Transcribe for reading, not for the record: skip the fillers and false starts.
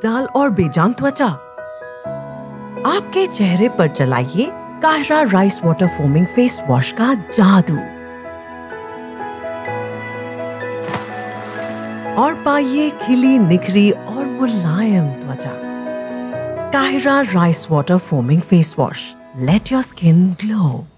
डल और बेजान त्वचा, आपके चेहरे पर चलाइए Kaira rice water foaming face wash का जादू और पाइए खिली, निखरी और मुलायम त्वचा। Kaira rice water foaming face wash, let your skin glow.